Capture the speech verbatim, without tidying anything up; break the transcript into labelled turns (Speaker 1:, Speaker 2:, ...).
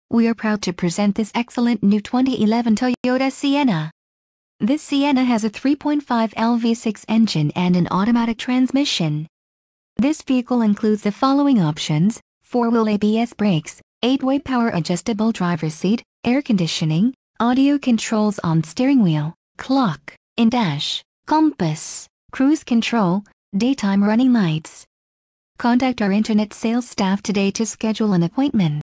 Speaker 1: We are proud to present this excellent new twenty eleven Toyota Sienna. This Sienna has a three point five L V six engine and an automatic transmission. This vehicle includes the following options: four-wheel A B S brakes, eight-way power adjustable driver's seat, air conditioning, audio controls on steering wheel, clock, in-dash, compass, cruise control, daytime running lights. Contact our internet sales staff today to schedule an appointment.